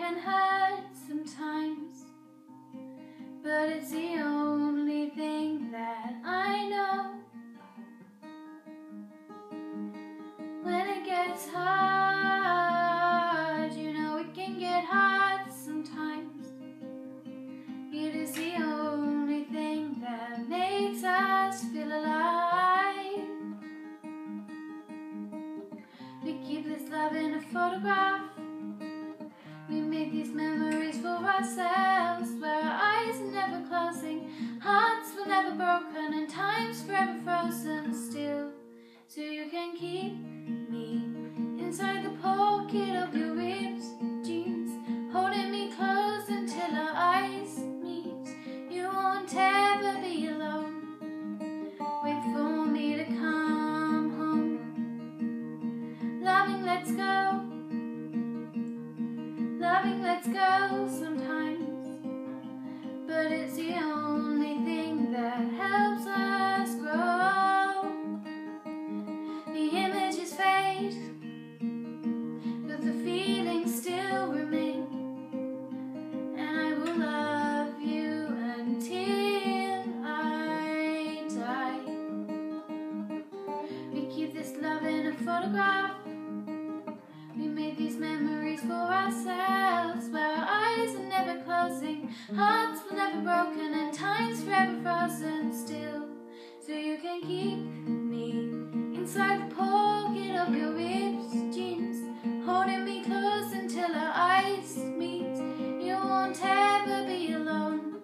can hurt sometimes, but it's the only thing that I know. When it gets hard, you know it can get hard sometimes. It is the only thing that makes us feel alive. We keep this love in a photograph. We make these memories for ourselves, where our eyes are never closing, hearts were never broken, and time's forever frozen still. So you can keep me inside the pocket of your ripped jeans, holding me close until our eyes meet. You won't ever be alone. Wait for me to come home. Loving, let's go. Loving, let's go sometimes, but it's the only thing that helps us grow. The images fade, but the feelings still remain, and I will love you until I die. We keep this love in a photograph. We made these memories for ourselves, where our eyes are never closing, hearts were never broken, and time's forever frozen still. So you can keep me inside the pocket of your ripped jeans, holding me close until our eyes meet. You won't ever be alone.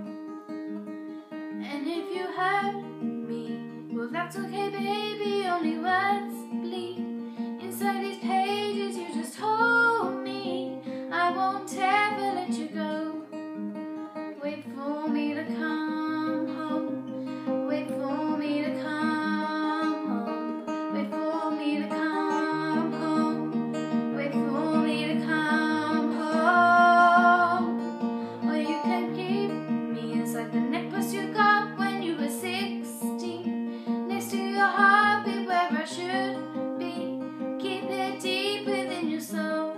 And if you hurt me, well, that's okay, baby. Only words bleed inside these pages. You just hold me. I won't ever let you go. Wait for me to come home. Wait for me to come home. Wait for me to come home. Wait for me to come home. Or you can keep me inside the necklace you got when you were 16, next to your heartbeat where I should be. Keep it deep within your soul.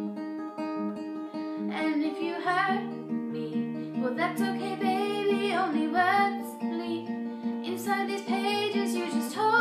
And if you hurt me, well, that's okay, baby. Only words bleed inside these pages. You just hold